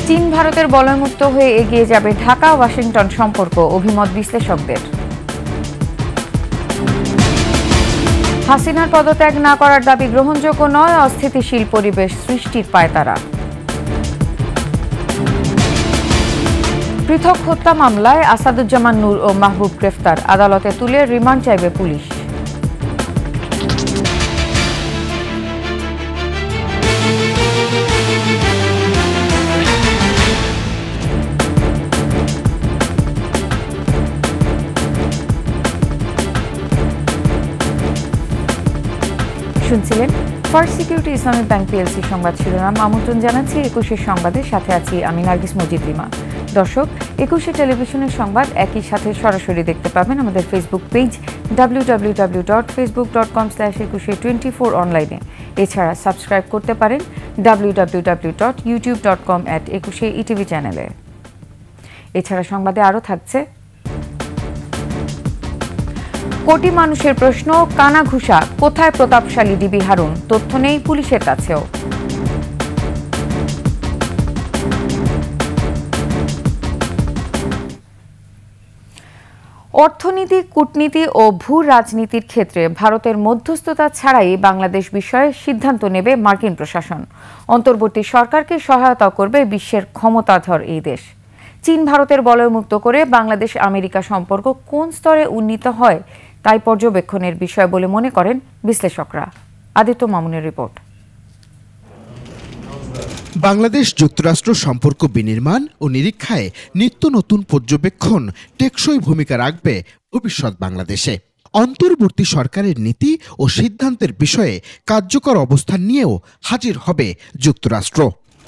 চীন ভারতের বলয়মুক্ত হয়ে এগিয়ে যাবে ঢাকা ওয়াশিংটন সম্পর্ক, অভিমত বিশ্লেষকদের। হাসিনার পদত্যাগ না করার দাবি গ্রহণযোগ্য নয়, অস্থিতিশীল পরিবেশ সৃষ্টির পায়তারা। পৃথক হত্যা মামলায় আসাদুজ্জামান নূর ও মাহবুব গ্রেফতার, আদালতে তুলে রিমান্ড চাইবে পুলিশ। শুনছিলেন first security Islamic bank PLC সংবাদ শিরোনাম। আমন্ত্রণ জানাচ্ছি ২১ সংবাদের, সাথে আছি আমি নার্গিস মজিদ রিমা। দর্শক, ২১ টেলিভিশনের সংবাদ একই সাথে সরাসরি দেখতে পাবেন আমাদের ফেসবুক পেজ www.facebook.com/2124 অনলাইনে। এছাড়া সাবস্ক্রাইব করতে পারেন www.youtube.com/21etv চ্যানেলে। এছাড়া সংবাদে আরও থাকছে: কোটি মানুষের প্রশ্ন, কানাঘুষা কোথায় প্রতাপশালী ডিবি হারুন, তথ্য নেই পুলিশের কাছেও। অর্থনীতি, কূটনীতি ও ভূ রাজনীতির ক্ষেত্রে ভারতের মধ্যস্থতা ছাড়াই বাংলাদেশ বিষয়ে সিদ্ধান্ত নেবে মার্কিন প্রশাসন। অন্তর্বর্তী সরকারকে সহায়তা করবে বিশ্বের ক্ষমতাধর এই দেশ। চীন ভারতের বলয়মুক্ত করে বাংলাদেশ আমেরিকা সম্পর্ক কোন স্তরে উন্নীত হয় তাই পর্যবেক্ষণের বিষয় বলে মনে করেন বিশ্লেষকরা। আদিত্য মামুনের রিপোর্ট। বাংলাদেশ যুক্তরাষ্ট্র সম্পর্ক বিনির্মাণ ও নিরীক্ষায় নিত্য নতুন পর্যবেক্ষণ টেকসই ভূমিকা রাখবে ভবিষ্যৎ বাংলাদেশে। অন্তর্বর্তী সরকারের নীতি ও সিদ্ধান্তের বিষয়ে কার্যকর অবস্থান নিয়েও হাজির হবে যুক্তরাষ্ট্র।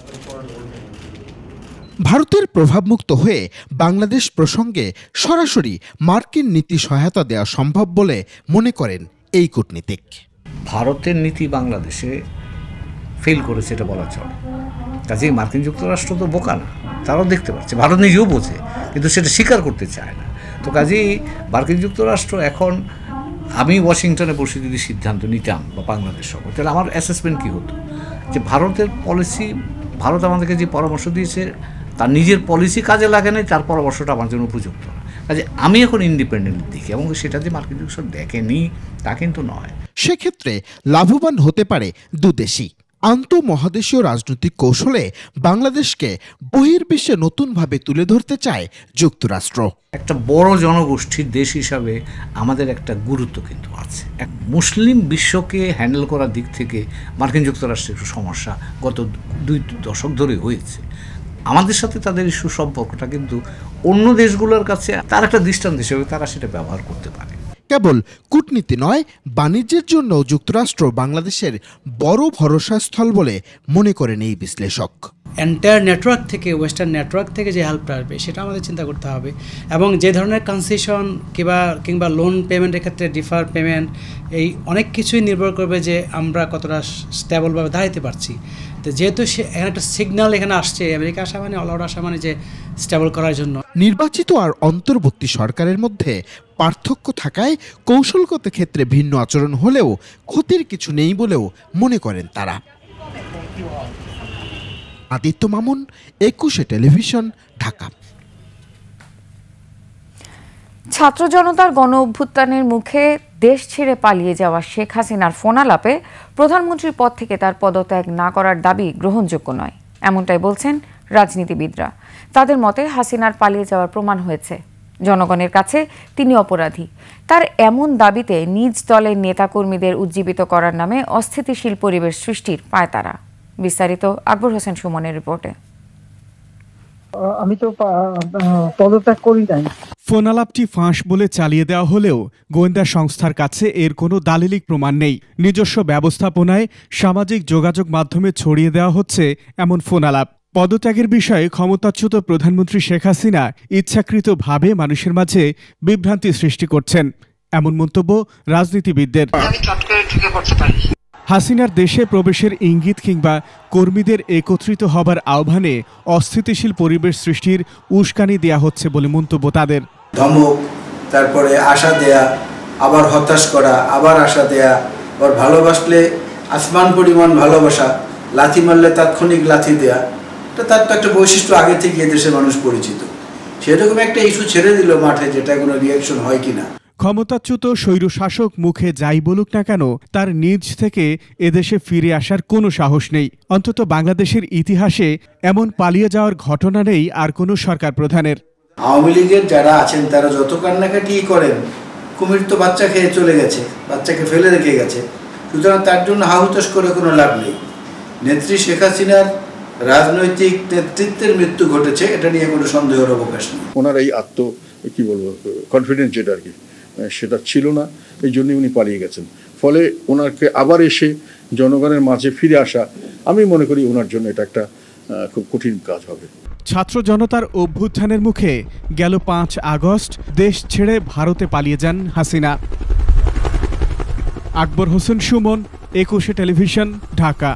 ভারতের প্রভাবমুক্ত হয়ে বাংলাদেশ প্রসঙ্গে সরাসরি মার্কিন নীতি সহায়তা দেওয়া সম্ভব বলে মনে করেন এই কূটনীতিক। ভারতের নীতি বাংলাদেশে ফেল করেছে এটা বলা চলে। কাজেই মার্কিন যুক্তরাষ্ট্র তো বোকা না, তারাও দেখতে পাচ্ছে, ভারত নিজেও বোঝে, কিন্তু সেটা স্বীকার করতে চায় না। তো কাজেই মার্কিন যুক্তরাষ্ট্র এখন, আমি ওয়াশিংটনে বসে যদি সিদ্ধান্ত নিতাম বা বাংলাদেশ সহ, তাহলে আমার অ্যাসেসমেন্ট কী হতো যে ভারতের পলিসি, ভারত আমাদেরকে যে পরামর্শ দিয়েছে তার নিজের পলিসি কাজে লাগে নাই, তার পরামর্শটা আমার জন্য উপযুক্ত না। কাজে আমি এখন ইন্ডিপেন্ডেন্ট দেখি, এবং সেটা যে মার্কিন যুক্তরাষ্ট্র দেখেনি তা কিন্তু নয়। সেক্ষেত্রে লাভবান হতে পারে দুদেশই। আন্তঃমহাদেশীয় রাজনৈতিক কৌশলে বাংলাদেশকে বহির্বিশ্বে নতুনভাবে তুলে ধরতে চায় যুক্তরাষ্ট্র। একটা বড় জনগোষ্ঠীর দেশ হিসাবে আমাদের একটা গুরুত্ব কিন্তু আছে। এক মুসলিম বিশ্বকে হ্যান্ডেল করার দিক থেকে মার্কিন যুক্তরাষ্ট্রের একটু সমস্যা গত 2 দশক ধরে হয়েছে। আমাদের সাথে তাদের এই সুসম্পর্কটা কিন্তু অন্য দেশগুলোর কাছে তার একটা দৃষ্টান্ত হিসেবে তারা সেটা ব্যবহার করতে পারে। কেবল কূটনীতি নয়, বাণিজ্যের জন্য যুক্তরাষ্ট্র বাংলাদেশের বড় ভরসাস্থল বলে মনে করেন এই বিশ্লেষক। এন্টায়ার নেটওয়ার্ক থেকে, ওয়েস্টার্ন নেটওয়ার্ক থেকে যে হেল্পটা আসবে সেটা আমাদের চিন্তা করতে হবে, এবং যে ধরনের কনসেশন কিংবা লোন পেমেন্টের ক্ষেত্রে ডিফার পেমেন্ট, এই অনেক কিছুই নির্ভর করবে যে আমরা কতটা স্টেবলভাবে দাঁড়াতে পারছি। তো যেহেতু এখানে একটা সিগন্যাল এখানে আসছে, আমেরিকা আসা মানে অল আউট আসা মানে যে স্টেবল করার জন্য। নির্বাচিত আর অন্তর্বর্তী সরকারের মধ্যে পার্থক্য থাকায় কৌশলগত ক্ষেত্রে ভিন্ন আচরণ হলেও ক্ষতির কিছু নেই বলেও মনে করেন তারা। আদিত্য মামুন, ২১ টেলিভিশন, ঢাকা। ছাত্র জনতার গণ অভ্যুত্থানের মুখে দেশ ছেড়ে পালিয়ে যাওয়া শেখ হাসিনার ফোনালাপে প্রধানমন্ত্রীর পদ থেকে তার পদত্যাগ না করার দাবি গ্রহণযোগ্য নয়, এমনটাই বলছেন রাজনীতিবিদরা। তাদের মতে হাসিনার পালিয়ে যাওয়ার প্রমাণ হয়েছে, জনগণের কাছে তিনি অপরাধী। তার এমন দাবিতে নিজ দলের নেতাকর্মীদের উজ্জীবিত করার নামে অস্থিতিশীল পরিবেশ সৃষ্টির পায়তারা। বিস্তারিত আকবর হোসেন সুমনের রিপোর্টে। আমি তো পদত্যাগ করি নাই। ফোনালাপটি ফাঁস বলে চালিয়ে দেওয়া হলেও গোয়েন্দা সংস্থার কাছে এর কোনো দালিলিক প্রমাণ নেই। নিজস্ব ব্যবস্থাপনায় সামাজিক যোগাযোগ মাধ্যমে ছড়িয়ে দেওয়া হচ্ছে এমন ফোনালাপ। পদত্যাগের বিষয়ে ক্ষমতাচ্যুত প্রধানমন্ত্রী শেখ হাসিনা ইচ্ছাকৃতভাবে মানুষের মাঝে বিভ্রান্তি সৃষ্টি করছেন, এমন মন্তব্য রাজনীতিবিদদের। হাসিনার দেশে প্রবেশের ইঙ্গিত কিংবা কর্মীদের একত্রিত হবার আহ্বানে অস্থিতিশীল পরিবেশ সৃষ্টির উস্কানি দেয়া হচ্ছে বলে মন্তব্য তাদের। ধমক, তারপরে আশা দেয়া, আবার হতাশ করা, আবার আশা দেয়া, আবার ভালোবাসলে আসমান পরিমাণ ভালোবাসা, লাথি মারলে তাৎক্ষণিক লাথি দেয়া। তার তো একটা বৈশিষ্ট্য আগে থেকে এদেশের মানুষ পরিচিত। সেরকম একটা ইস্যু ছেড়ে দিল মাঠে, যেটা কোনো রিয়াকশন হয় কিনা। ক্ষমতাচ্যুত স্বৈরশাসক মুখে যাই বলুক না কেন, তার নিজ থেকে এদেশে ফিরে আসার কোনো সাহস নেই। অন্তত বাংলাদেশের ইতিহাসে এমন পালিয়ে যাওয়ার ঘটনা নেই আর কোনো সরকার প্রধানের। আওয়ামী লীগের যারা আছেন তারা যত কান্নাকাটি করেন, কুমির তো বাচ্চা খেয়ে চলে গেছে, বাচ্চাকে ফেলে রেখে গেছে, সুতরাং তার জন্য হাহুতাশ করে কোনো লাভ নেই। নেত্রী শেখ হাসিনার রাজনৈতিক নেতৃত্বের মৃত্যু ঘটেছে, এটা নিয়ে কোনো সন্দেহের অবকাশ নেই। ওনার এই কি বলবো কনফিডেন্স যেটা আর কি সেটা ছিল না, এই জন্যই উনি পালিয়ে গেছেন। ফলে ওনাকে আবার এসে জনগণের মাঝে ফিরে আসা, আমি মনে করি ওনার জন্য এটা একটা খুব কঠিন কাজ হবে। ছাত্র জনতার অভ্যুত্থানের মুখে গেল 5 আগস্ট দেশ ছেড়ে ভারতে পালিয়ে যান হাসিনা। আকবর হোসেন সুমন, 21 টেলিভিশন, ঢাকা।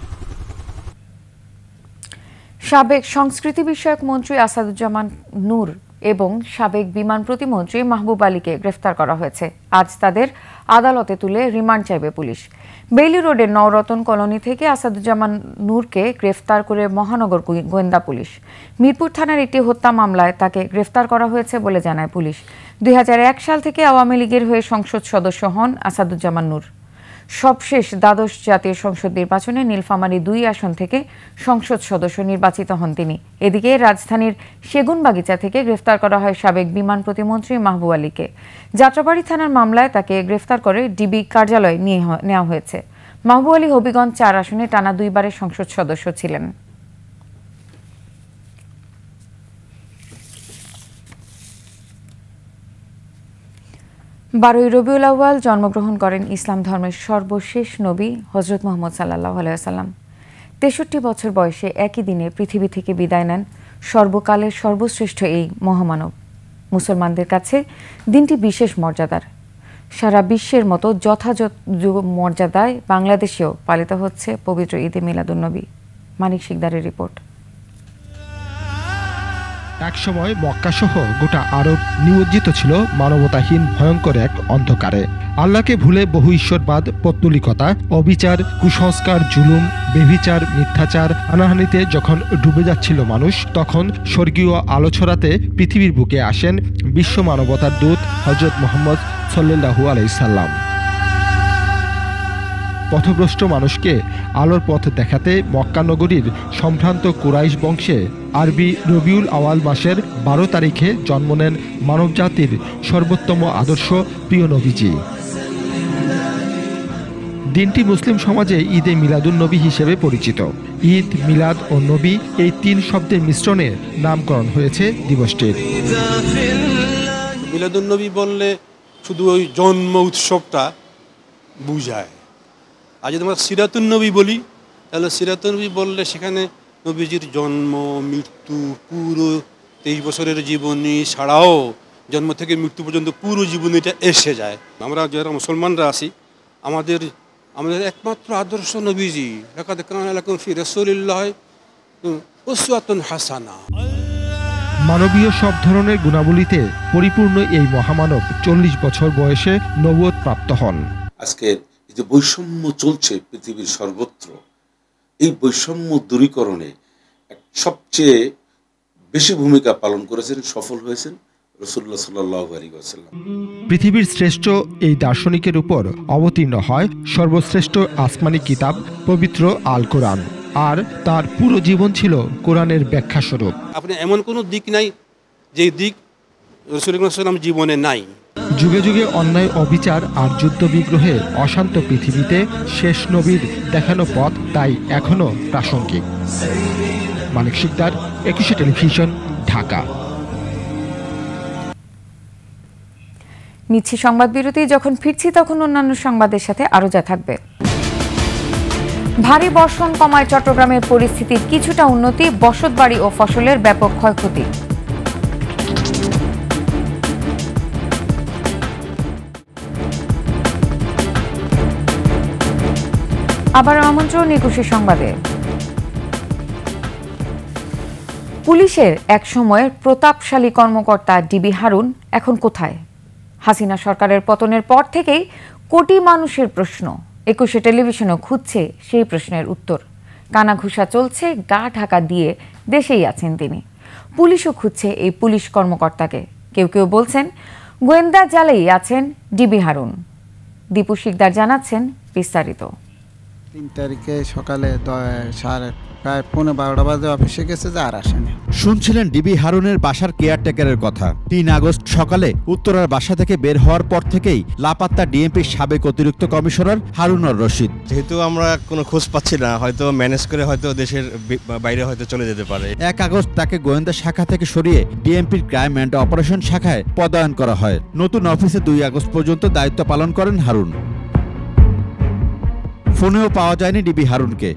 সাবেক সংস্কৃতি বিষয়ক মন্ত্রী আসাদুজ্জামান নূর এবং সাবেক বিমান প্রতিমন্ত্রী মাহবুব আলীকে গ্রেফতার করা হয়েছে। আজ তাদের আদালতে তুলে রিমান্ড চাইবে পুলিশ। বেইলি রোডের নওরতন কলোনি থেকে আসাদুজ্জামান নূরকে গ্রেফতার করে মহানগর গোয়েন্দা পুলিশ। মিরপুর থানার একটি হত্যা মামলায় তাকে গ্রেফতার করা হয়েছে বলে জানায় পুলিশ। 2001 সাল থেকে আওয়ামী লীগের হয়ে সংসদ সদস্য হন আসাদুজ্জামান নূর। সবশেষ দ্বাদশ জাতীয় সংসদ নির্বাচনে নীলফামারী 2 আসন থেকে সংসদ সদস্য নির্বাচিত হন তিনি। এদিকে রাজধানীর সেগুনবাগিচা থেকে গ্রেফতার করা হয় সাবেক বিমান প্রতিমন্ত্রী মাহবুব আলীকে। যাত্রাবাড়ী থানার মামলায় তাকে গ্রেফতার করে ডিবি কার্যালয়ে নেওয়া হয়েছে। মাহবুব আলী হবিগঞ্জ 4 আসনে টানা 2 বারের সংসদ সদস্য ছিলেন। 12ই রবিউল আউয়াল জন্মগ্রহণ করেন ইসলাম ধর্মের সর্বশেষ নবী হযরত মুহাম্মদ সাল্লাল্লাহু আলাইহি ওয়াসাল্লাম। 63 বছর বয়সে একই দিনে পৃথিবী থেকে বিদায় নেন সর্বকালের সর্বশ্রেষ্ঠ এই মহামানব। মুসলমানদের কাছে দিনটি বিশেষ মর্যাদার। সারা বিশ্বের মতো যথাযথ মর্যাদায় বাংলাদেশেও পালিত হচ্ছে পবিত্র ঈদে মিলাদুন্নবী। মানিক শিকদারের রিপোর্ট। একসময় মক্কাসহ গোটা আরব নিমজ্জিত ছিল মানবতাহীন ভয়ঙ্কর এক অন্ধকারে। আল্লাহকে ভুলে বহু ঈশ্বরবাদ, পৌত্তলিকতা, অবিচার, কুসংস্কার, জুলুম, বেভিচার, মিথ্যাচার, হানাহানিতে যখন ডুবে যাচ্ছিল মানুষ, তখন স্বর্গীয় আলো ছড়াতে পৃথিবীর বুকে আসেন বিশ্ব মানবতার দূত হযরত মুহাম্মদ সাল্লাল্লাহু আলাইহি সাল্লাম। পথভ্রষ্ট মানুষকে আলোর পথ দেখাতে মক্কা নগরীর সম্ভ্রান্ত কুরাইশ বংশে আরবি রবিউল আওয়াল মাসের 12 তারিখে জন্ম নেন মানবজাতির সর্বোত্তম আদর্শ প্রিয় নবীজি। দিনটি মুসলিম সমাজে ঈদে মিলাদুন্নবী হিসেবে পরিচিত। ঈদ, মিলাদ ও নবী এই 3 শব্দের মিশ্রণে নামকরণ হয়েছে দিবসটির। মিলাদুন্নবী বললে শুধু ওই জন্ম উৎসবটা বুঝায়। আর যদি আমরা সিরাতুন্নবী বলি, তাহলে সিরাতুন্নবী বললে সেখানে নবীজির জন্ম, মৃত্যু, পুরো 23 বছরের জীবনী ছাড়াও জন্ম থেকে মৃত্যু পর্যন্ত পুরো জীবনীটা এসে যায়। আমরা যারা মুসলমানরা আছি, আমাদের একমাত্র আদর্শ নবীজি। লাকাদ কানা লাকুম ফি রাসূলিল্লাহি উসওয়াতুন হাসানা। মানবীয় সব ধরনের গুণাবলীতে পরিপূর্ণ এই মহামানব 40 বছর বয়সে নবুয়ত প্রাপ্ত হন। আজকে যে বৈষম্য চলছে পৃথিবীর সর্বত্র, এই বৈষম্য দূরীকরণে সবচেয়ে বেশি ভূমিকা পালন করেছেন, সফল হয়েছেন রাসূলুল্লাহ সাল্লাল্লাহু আলাইহি ওয়াসাল্লাম। পৃথিবীর শ্রেষ্ঠ এই দার্শনিকের উপর অবতীর্ণ হয় সর্বশ্রেষ্ঠ আসমানি কিতাব পবিত্র আল কোরআন, আর তার পুরো জীবন ছিল কোরআনের ব্যাখ্যা স্বরূপ। আপনি এমন কোনো দিক নাই যে দিক রাসূলুল্লাহ সাল্লাল্লাহু আলাইহি ওয়াসাল্লাম জীবনে নাই। যুগে যুগে অন্যায়, অবিচার আর যুদ্ধ বিগ্রহে অশান্ত পৃথিবীতে শেষ নবীর দেখানো পথ তাই এখনো প্রাসঙ্গিক। মানিক শিকদার, 21 টেলিভিশন, ঢাকা। নিচ্ছি সংবাদ বিরতি। যখন ফিরছি তখন অন্যান্য সংবাদের সাথে আরো যা থাকবে। ভারী বর্ষণ কমায় চট্টগ্রামের পরিস্থিতির কিছুটা উন্নতি, বসতবাড়ি ও ফসলের ব্যাপক ক্ষয়ক্ষতি। আবার আমন্ত্রণ 21 সংবাদে। পুলিশের এক সময়ের প্রতাপশালী কর্মকর্তা ডিবি হারুন এখন কোথায়? হাসিনা সরকারের পতনের পর থেকেই কোটি মানুষের প্রশ্ন। 21 টেলিভিশনও খুঁজছে সেই প্রশ্নের উত্তর। কানাঘুষা চলছে, গা ঢাকা দিয়ে দেশেই আছেন তিনি। পুলিশও খুঁজছে এই পুলিশ কর্মকর্তাকে। কেউ কেউ বলছেন গোয়েন্দা জালেই আছেন ডিবি হারুন। দীপু শিকদার জানাচ্ছেন বিস্তারিত। 3 তারিখে সকালে প্রায় 12:15 বাজে অফিসে গেছে, যে আর আসেনি। শুনছিলেন ডিবি হারুনের বাসার কেয়ারটেকারের কথা। 3 আগস্ট সকালে উত্তরার বাসা থেকে বের হওয়ার পর থেকেই লাপাত্তা ডিএমপির সাবেক অতিরিক্ত কমিশনার হারুনুর রশিদ। যেহেতু আমরা কোনো খোঁজ পাচ্ছি না, হয়তো ম্যানেজ করে হয়তো দেশের বাইরে হয়তো চলে যেতে পারে। 1 আগস্ট তাকে গোয়েন্দা শাখা থেকে সরিয়ে ডিএমপির ক্রাইম অ্যান্ড অপারেশন শাখায় পদায়ন করা হয়। নতুন অফিসে 2 আগস্ট পর্যন্ত দায়িত্ব পালন করেন হারুন। ফোনেও পাওয়া যায়নি ডিবি হারুনকে।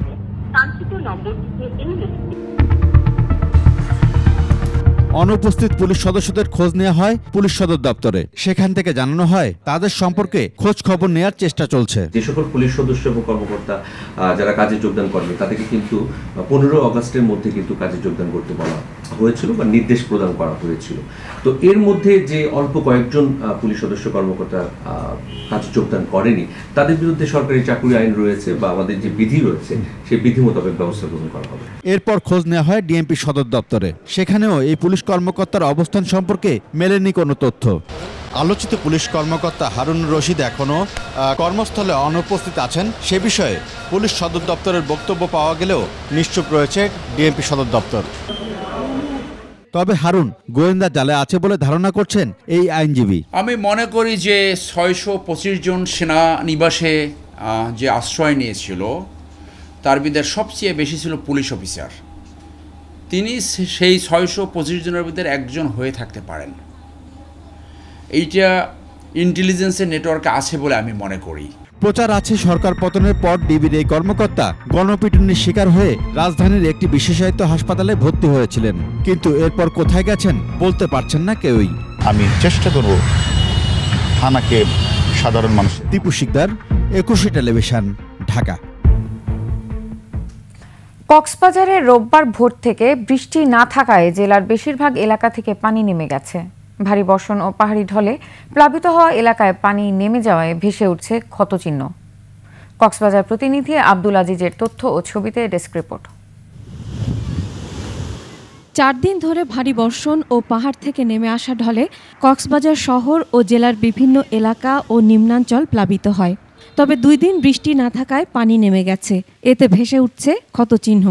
অনুপস্থিত পুলিশ সদস্যদের খোঁজ নেওয়া হয় পুলিশ সদর দপ্তরে। সেখান থেকে জানানো হয় তাদের সম্পর্কে খোঁজ খবর নেওয়ার চেষ্টা চলছে। যে সকল পুলিশ সদস্য এবং কর্মকর্তা যারা কাজে যোগদান করবে তাদেরকে কিন্তু 15 আগস্টের মধ্যে কিন্তু কাজে যোগদান করতে বলা হয়েছিল বা নির্দেশ প্রদান করা হয়েছিল। তো এর মধ্যে যে অল্প কয়েকজন পুলিশ সদস্য কর্মকর্তা কাজে যোগদান করেনি, তাদের বিরুদ্ধে সরকারি চাকরি আইন রয়েছে বা আমাদের যে বিধি রয়েছে সেই বিধি মোতাবেক ব্যবস্থা গ্রহণ করা হবে। এরপর খোঁজ নেওয়া হয় ডিএমপি সদর দপ্তরে। সেখানেও এই পুলিশ কর্মকর্তার অবস্থান সম্পর্কে মেলেনি কোনো তথ্য। আলোচিত পুলিশ কর্মকর্তা হারুনুর রশিদ এখনও কর্মস্থলে অনুপস্থিত আছেন, সে বিষয়ে পুলিশ সদর দপ্তরের বক্তব্য পাওয়া গেলেও নিশ্চুপ রয়েছে ডিএমপি সদর দপ্তর। তবে হারুন গোয়েন্দা জালে আছে বলে ধারণা করছেন এই আইনজীবী। আমি মনে করি যে 625 জন সেনানিবাসে যে আশ্রয় নিয়েছিল তার ভিতরে সবচেয়ে বেশি ছিল পুলিশ অফিসার। তিনি সেই 625 জনের ভিতরে একজন হয়ে থাকতে পারেন। এইটা ইন্টেলিজেন্সের নেটওয়ার্কে আছে বলে আমি মনে করি। প্রচার আছে সরকার পতনের পর ডিবির এই কর্মকর্তা গণপিটুনির শিকার হয়ে রাজধানীর একটি বিশেষায়িত হাসপাতালে ভর্তি হয়েছিলেন, কিন্তু এরপর কোথায় গেছেন বলতে পারছেন না কেউই। আমি চেষ্টা করব থানাকে সাধারণ মানুষ। দীপু শিকদার, 21 টেলিভিশন, ঢাকা। কক্সবাজারে রোববার ভোর থেকে বৃষ্টি না থাকায় জেলার বেশিরভাগ এলাকা থেকে পানি নেমে গেছে। ভারী বর্ষণ ও পাহাড়ি ঢলে প্লাবিত হওয়া এলাকায় পানি নেমে যাওয়ায় ভেসে উঠছে ক্ষতচিহ্ন। কক্সবাজার প্রতিনিধি আব্দুল আজিজের তথ্য ও ছবিতে ডেস্ক রিপোর্ট। 4 দিন ধরে ভারী বর্ষণ ও পাহাড় থেকে নেমে আসা ঢলে কক্সবাজার শহর ও জেলার বিভিন্ন এলাকা ও নিম্নাঞ্চল প্লাবিত হয়। তবে 2 দিন বৃষ্টি না থাকায় পানি নেমে গেছে, এতে ভেসে উঠছে ক্ষতচিহ্ন।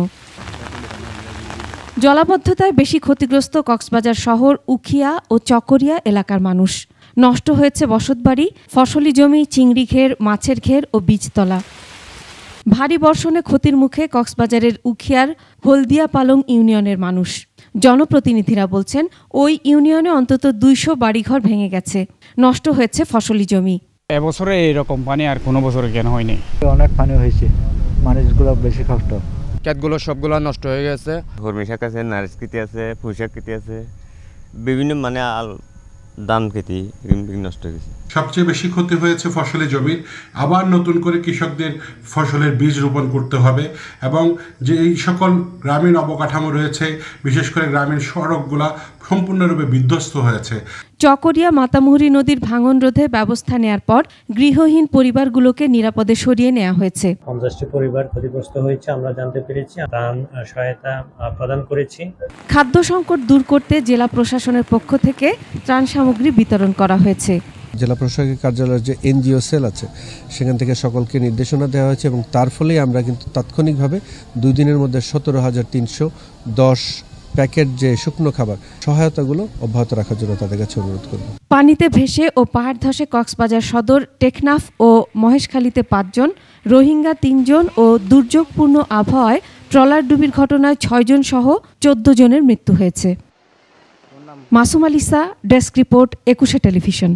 জলাবদ্ধতায় বেশি ক্ষতিগ্রস্ত কক্সবাজার শহর, উখিয়া ও চকরিয়া এলাকার মানুষ। নষ্ট হয়েছে বসতবাড়ি, ফসলি জমি, চিংড়ি ঘের, মাছের ঘের ও বীজতলা। ভারী বর্ষণে ক্ষতির মুখে কক্সবাজারের উখিয়ার হলদিয়া পালং ইউনিয়নের মানুষ। জনপ্রতিনিধিরা বলছেন ওই ইউনিয়নে অন্তত 200 বাড়িঘর ভেঙে গেছে, নষ্ট হয়েছে ফসলি জমি। এবছরে এরকম পানি আর কোনো বছরে কেন হয়নি। অনেক পানি হয়েছে, মানুষগুলো বেশি কষ্ট। ক্ষেতগুলো সবগুলো নষ্ট হয়ে গেছে। কর্মী শাক আছে, নারিশ খেতি আছে, পুঁইশাক খেতি আছে, বিভিন্ন মানে ধান খেতি নষ্ট হয়ে গেছে। সবচেয়ে বেশি ক্ষতি হয়েছে ফসলি জমির। আবার নতুন করে কৃষকদের ফসলের বীজ রোপণ করতে হবে এবং যে এই সকল গ্রামীণ অবকাঠামো রয়েছে, বিশেষ করে গ্রামীণ সড়কগুলা সম্পূর্ণরূপে বিধ্বস্ত হয়েছে। চকরিয়া মাতামুহুরী নদীর ভাঙন রোধে ব্যবস্থা নেয়ার পর গৃহহীন পরিবারগুলোকে নিরাপদে সরিয়ে নেওয়া হয়েছে। 50টি পরিবার ক্ষতিগ্রস্ত হয়েছে আমরা জানতে পেরেছি, ত্রাণ সহায়তা প্রদান করেছি। খাদ্য সংকট দূর করতে জেলা প্রশাসনের পক্ষ থেকে ত্রাণ সামগ্রী বিতরণ করা হয়েছে। জেলা প্রশাসকের কার্যালয়ের যে এনজিও সেল আছে সেখান থেকে সকলকে নির্দেশনা দেওয়া হয়েছে এবং তার ফলেই আমরা কিন্তু তাৎক্ষণিকভাবে 2 দিনের মধ্যে 17,310 প্যাকেট যে শুকনো খাবার সহায়তাগুলো অব্যাহত রাখার জন্য তাদের কাছে অনুরোধ করব। পানিতে ভেসে ও পাহাড় ধসে কক্সবাজার সদর, টেকনাফ ও মহেশখালীতে 5 জন, রোহিঙ্গা 3 জন ও দুর্যোগপূর্ণ আবহাওয়ায় ট্রলার ডুবির ঘটনায় 6 জন সহ 14 জনের মৃত্যু হয়েছে। Masum Alisa, desk report, 21 television.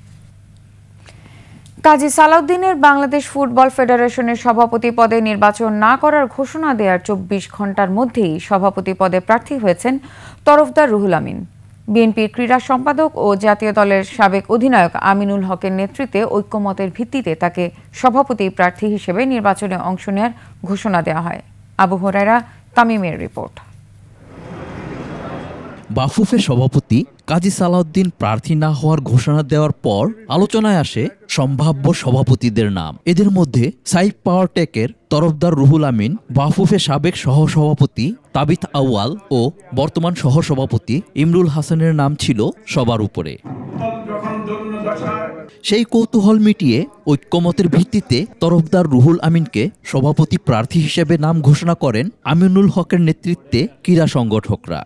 Kazi সালাউদ্দিনের বাংলাদেশ ফুটবল ফেডারেশনের সভাপতি পদে নির্বাচন না করার ঘোষণা দেওয়ার 24 ঘন্টার মধ্যেই সভাপতি পদে প্রার্থী হয়েছেন তরফদার রুহুল আমিন। বিএনপির ক্রীড়া সম্পাদক ও জাতীয় দলের সাবেক অধিনায়ক আমিনুল হকের নেতৃত্বে ঐক্যমতের ভিত্তিতে তাকে সভাপতি প্রার্থী হিসেবে নির্বাচনে অংশ নেওয়ার ঘোষণা দেওয়া হয়। আবু হুরায়রা, তামিমের রিপোর্ট। বাফুফের সভাপতি কাজী সালাউদ্দিন প্রার্থী না হওয়ার ঘোষণা দেওয়ার পর আলোচনায় আসে সম্ভাব্য সভাপতিদের নাম। এদের মধ্যে সাইফ পাওয়ারটেকের তরফদার রুহুল আমিন, বাফুফের সাবেক সহসভাপতি তাবিথ আউয়াল ও বর্তমান সহসভাপতি ইমরুল হাসানের নাম ছিল সবার উপরে। সেই কৌতূহল মিটিয়ে ঐক্যমতের ভিত্তিতে তরফদার রুহুল আমিনকে সভাপতি প্রার্থী হিসেবে নাম ঘোষণা করেন আমিনুল হকের নেতৃত্বে ক্রীড়া সংগঠকরা।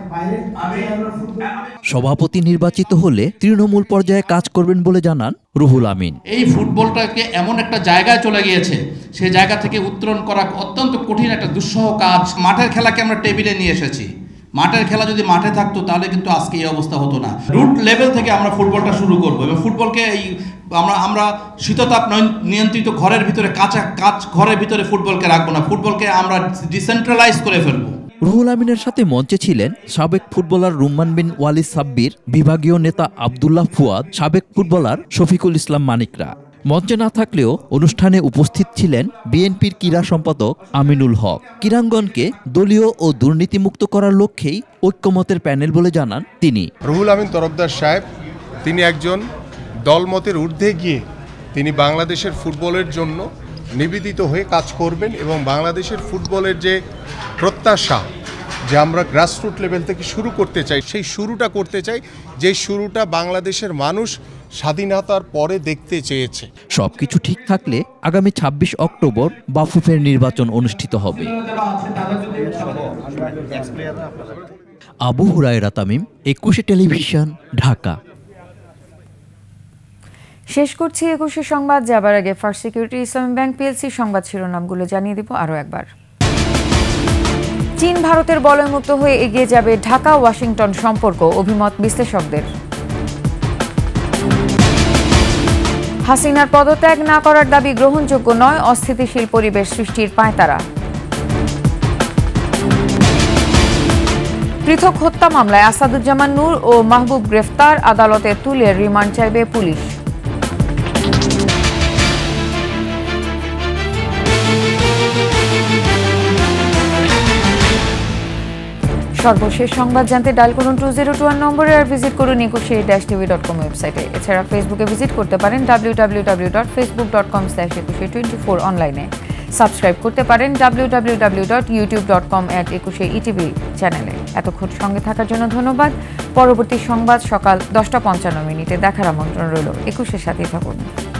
সভাপতি নির্বাচিত হলে তৃণমূল পর্যায়ে কাজ করবেন বলে জানান রুহুল আমিন। এই ফুটবলটাকে এমন একটা জায়গায় চলে গিয়েছে, সেই জায়গা থেকে উত্তরণ করা অত্যন্ত কঠিন একটা দুঃসহ কাজ। মাঠের খেলাকে আমরা টেবিলে নিয়ে এসেছি। মাঠের খেলা যদি মাঠে থাকতো তাহলে কিন্তু আজকে এই অবস্থা হতো না। রুট লেভেল থেকে আমরা ফুটবলটা শুরু করব এবং ফুটবলকে এই আমরা শীততাপ নিয়ন্ত্রিত ঘরের ভিতরে কাঁচ ঘরের ভিতরে ফুটবলকে রাখবো না, ফুটবলকে আমরা ডিসেন্ট্রালাইজ করে ফেলবো। রুহুল আমিনের সাথে মঞ্চে ছিলেন সাবেক ফুটবলার রুম্মান বিন ওয়ালিদ সাব্বির, বিভাগীয় নেতা আব্দুল্লাহ ফুয়াদ, সাবেক ফুটবলার শফিকুল ইসলাম মানিকরা। মঞ্চে না থাকলেও অনুষ্ঠানে উপস্থিত ছিলেন বিএনপির ক্রীড়া সম্পাদক আমিনুল হক। ক্রীড়াঙ্গনকে দলীয় ও দুর্নীতিমুক্ত করার লক্ষ্যেই ঐক্যমতের প্যানেল বলে জানান তিনি। রুহুল আমিন তরফদার সাহেব তিনি একজন দলমতের ঊর্ধ্বে গিয়ে তিনি বাংলাদেশের ফুটবলের জন্য নিবেদিত হয়ে কাজ করবেন এবং বাংলাদেশের ফুটবলের যে প্রত্যাশা যে আমরা গ্রাসরুট লেভেল থেকে শুরু করতে চাই, সেই শুরুটা করতে চাই, যে শুরুটা বাংলাদেশের মানুষ স্বাধীনতার পরে দেখতে চেয়েছে। সবকিছু ঠিক থাকলে আগামী ২৬ অক্টোবর বাফুফের নির্বাচন অনুষ্ঠিত হবে। আবু হুরায়রা তামিম, ২১ টেলিভিশন, ঢাকা। শেষ করছি ২১ সংবাদ। যাবার আগে first security Islami bank PLC সংবাদ শিরোনামগুলো জানিয়ে দিব আরও একবার। চীন ভারতের বলয়মুক্ত হয়ে এগিয়ে যাবে ঢাকা ওয়াশিংটন সম্পর্ক, অভিমত বিশ্লেষকদের। হাসিনার পদত্যাগ না করার দাবি গ্রহণযোগ্য নয়, অস্থিতিশীল পরিবেশ সৃষ্টির পাঁয়তারা। পৃথক হত্যা মামলায় আসাদুজ্জামান নূর ও মাহবুব গ্রেফতার, আদালতে তুলে রিমান্ড চাইবে পুলিশ। সর্বশেষ সংবাদ জানতে ডায়াল করুন 2021 নম্বরে আর ভিজিট করুন 21-tv.com ওয়েবসাইটে। এছাড়া ফেসবুকে ভিজিট করতে পারেন www.facebook.com/2124 অনলাইনে। সাবস্ক্রাইব করতে পারেন www.youtube.com/21etv চ্যানেলে। এতক্ষণ সঙ্গে থাকার জন্য ধন্যবাদ। পরবর্তী সংবাদ সকাল 10:55 দেখার আমন্ত্রণ রইল। 21-এর সাথেই থাকুন।